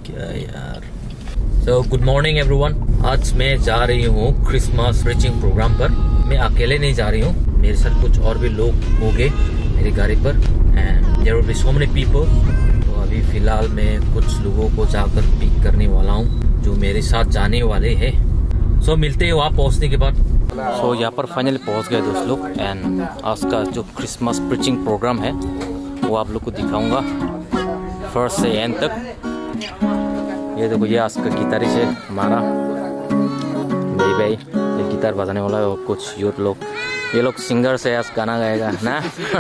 क्या यार। So good morning everyone. आज मैं जा रही हूँ क्रिसमस रीचिंग प्रोग्राम पर। मैं अकेले नहीं जा रही हूँ, मेरे साथ कुछ और भी लोग होंगे मेरी गाड़ी पर and there will be so many people. तो अभी फिलहाल मैं कुछ लोगों को जाकर पिक करने वाला हूँ जो मेरे साथ जाने वाले हैं। सो मिलते हैं वहाँ पहुँचने के बाद। सो यहाँ पर फाइनली पहुँच गए दोस्त लोग एंड आज का जो क्रिसमस प्रीचिंग प्रोग्राम है वो आप लोग को दिखाऊंगा फर्स्ट से एंड तक। ये देखो, ये आज का गिटारिस्ट है हमारा मेरी भाई, ये गिटार बजाने वाला है। और कुछ यूथ लोग, ये लोग सिंगर से आज गाना गाएगा ना।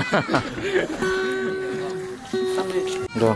दो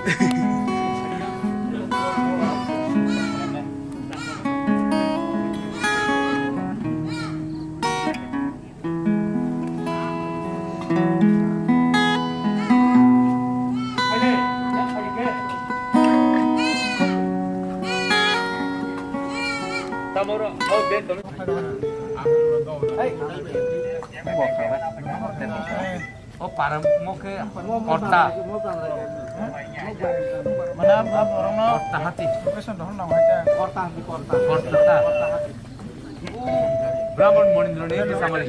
Oh, para mau ke korta. Mana orang korta hati. Korta hati. Korta. Brahman Monindra ne bisa mari.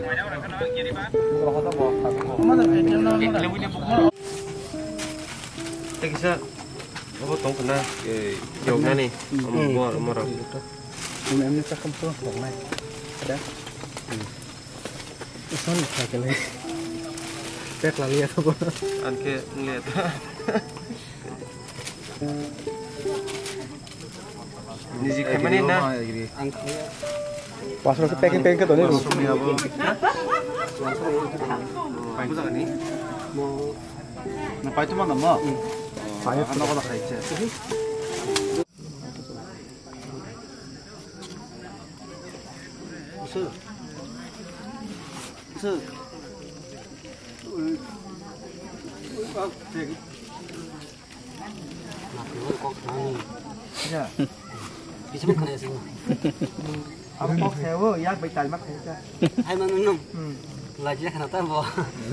Tekisa, apa tong kena jawabnya nih? Mau orang itu. Ini cakap tuh, orang ada. Son pakai lagi. Pek lagi ya tuh. Anke ngeliat. Ini sih kemana na? Pas waktu packing ke tuh nih. Pakai tuh nih. Mau ngapain tuh mana mau? Saya kan aku nak aja. Bisa makan ya sih. Apa kok hewo ya baik tadi makan aja. Hai manunum. Lagi kan tahu bahwa.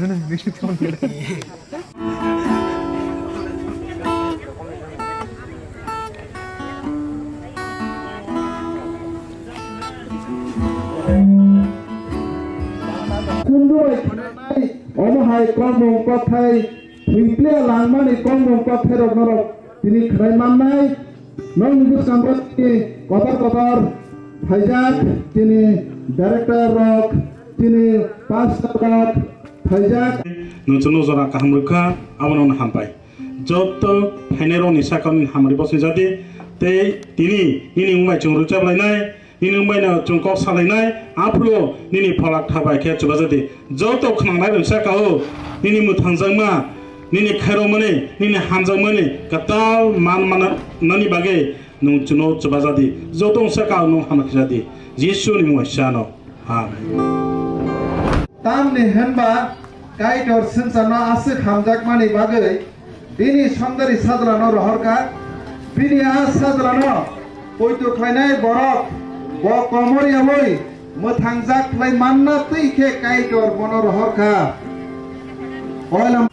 Ono hai komong kothai thimple langmani komong kothai rok tini khrai mannai nong nibus kamrat ki kotor haijak tini director rok tini pastor rok haijak nunchuno jora kahamruka abonon hampai jotto phainero nisakon hamri bosi jati te tini ini umai chungrucha blainai ini umbaina chungkok salainai apro nini phalak thabai khe chuba jati joto khnangnai rungsa kao nini muthangjangma nini khairomani nini hamjangmani katal man nani bage nung chuno chuba jati joto ungsa kao nung hamak jati Yesu ni muashano amen. tamni henba kaitor sinsana asik hamjakmani bagai bini sondari sadrano rohorka bini sadrano poito khainai borok bo komoria boy motangjak lai manna tui khe kaitor bono rohorka oilam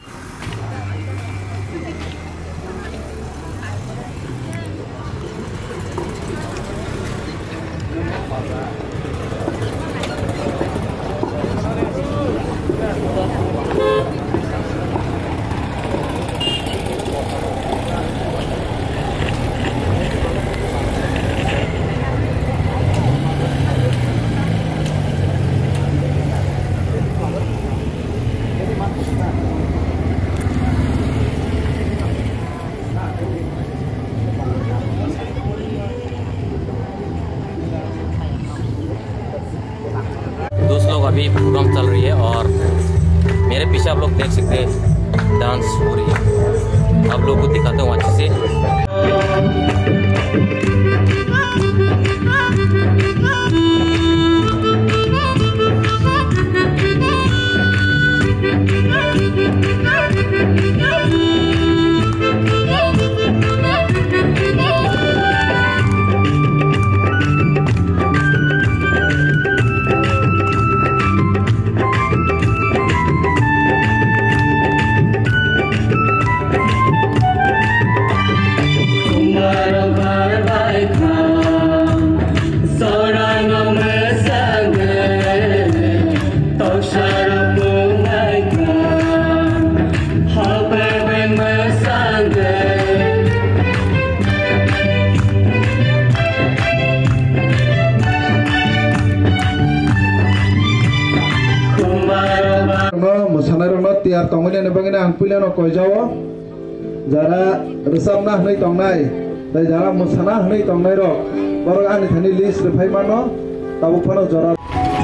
अभी program चल रही है और मेरे पीछे आप लोग देख सकते हैं डांस हो रही है। आप लोगों को दिखाता हूँ अच्छे से। tongmani ne bangina ang puilano koijawo jara resapna hnai tongnai dai jara musana hnai tongnai ro borok ani thani list rephai mano tabu phano jara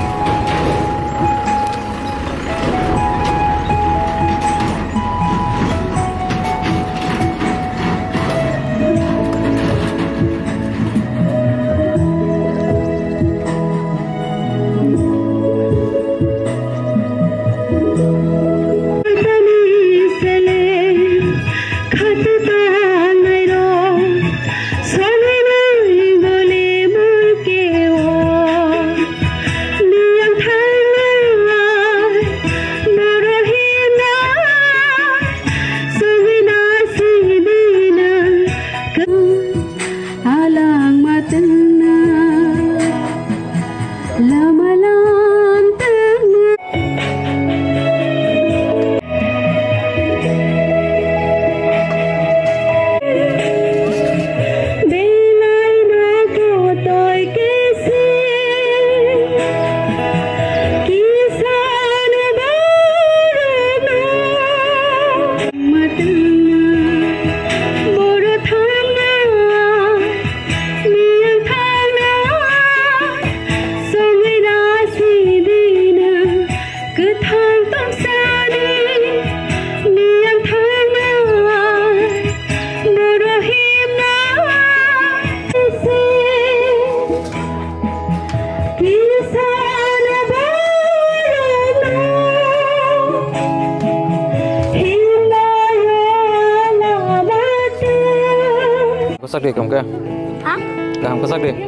Có sắc đi không kia? Hả? Làm có sắc đi.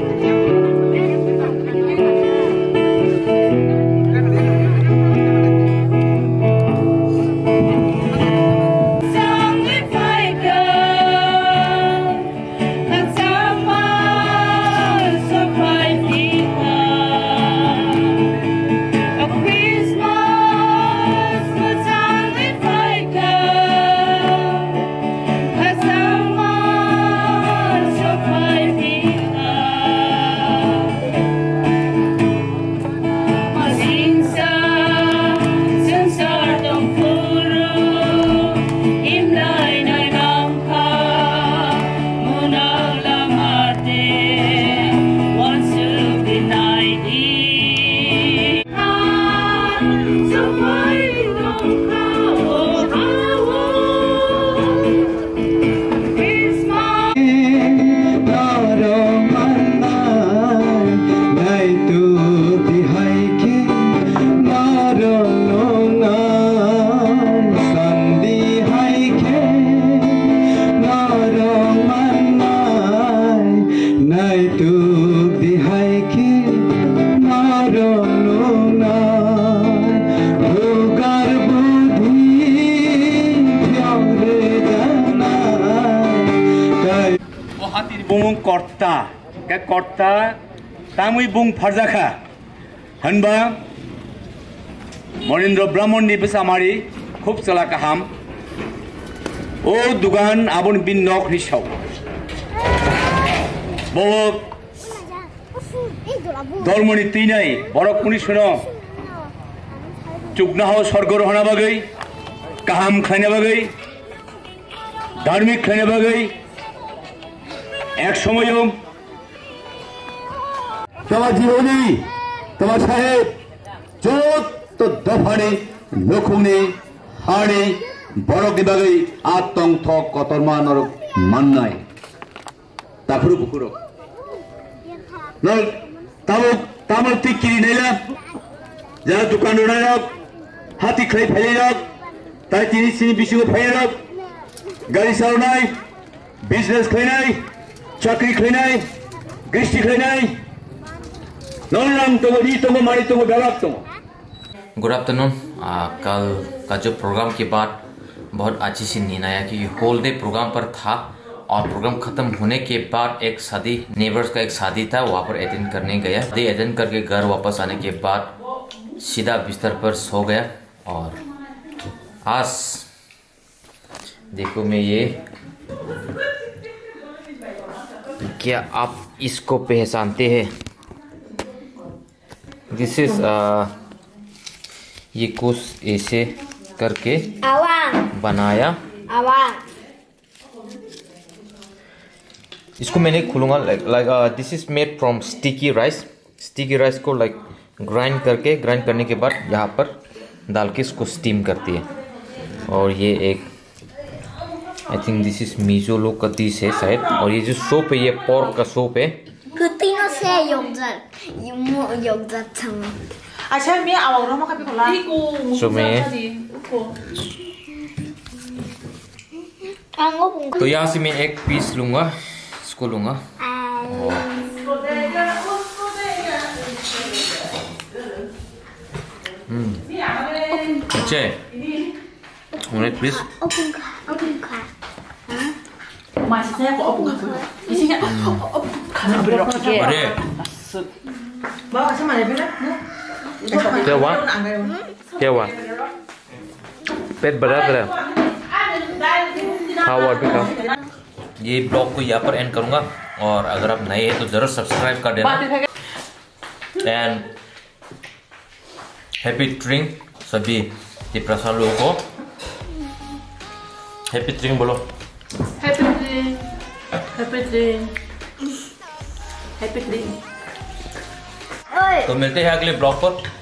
Bung korta, cái korta, tamui bung farjaka, hanba, Morindra Brahman ni besamari, khub salah kaham, o dugan abun bin nok nisau, bawak, dolmoni tinai, borok kuni suno, chuknaho sorgor hana bagai, kaham khane bagai, dharmik khane bagai. एक समय তোমার জীবনী তোমার সাহেব যত দফানে লখুনে হাড়ে বড় বিভাগে আতঙ্ক কতরমানর মান্নায় তাফরু পুকুর নল তামুক তামল তিকিরি নেলা যারা দোকান রোনায়ক হাতি খাই ফেলেরক তাই তিনি সিনি বিশুগ ফেলেরক গাড়ি চালানায় বিজনেস খাইনাই চাকরি খাইনাই কৃষি খাইনাই नॉन तो वही तो मारी तो गलत तो गुड आफ्टरनून कल का जो प्रोग्राम के बाद बहुत अच्छी सी नींद आया कि होल डे प्रोग्राम पर था और प्रोग्राम खत्म होने के बाद एक शादी नेबर्स का एक शादी था वहाँ पर अटेंड करने गया शादी अटेंड करके घर वापस आने के बाद सीधा बिस्तर पर सो गया और आज देखो मैं ये क्या आप इसको पहचानते हैं दिस इज ये कुछ ऐसे करके Awang. बनाया। Awang. इसको मैंने खोलूंगा like this is made from sticky rice. Sticky rice को लाइक ग्राइंड करने के बाद यहाँ पर डाल के इसको स्टीम करती है। और ये एक I think this is Mizo लोग का डिश है शायद। और ये जो सूप है ये पोर्क का सूप है। Kuting se yogurt. Yumu yogurt chang. अच्छा मैं आवाज़ में कभी खोला सो मैं तो यहाँ से मैं एक पीस लूंगा, इसको लूंगा। अच्छा है प्लीज। 맛있어요? 이게 가는 비록 अरे 뭐 같이 말해 빌라? क्या हुआ पेट भरा तेरा? खाओ और भी खाओ। ये ब्लॉग को यहाँ पर एंड करूँगा और अगर आप नए हैं तो ज़रूर सब्सक्राइब कर देना। एंड हैप्पी ट्रिंग सभी ये प्रसाद लोगों को। हैप्पी ट्रिंग बोलो। हैप्पी ट्रिंग हैप्पी ट्रिंग हैप्पी ट्रिंग। तो मिलते हैं अगले ब्लॉग पर।